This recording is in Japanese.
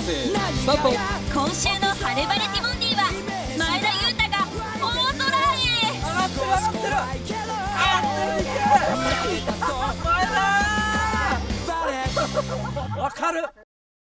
せスタート。 今週のハレバレティモンディは前田裕太が大空へ。 上がってる上がってる上がってる。いけ前田わかる。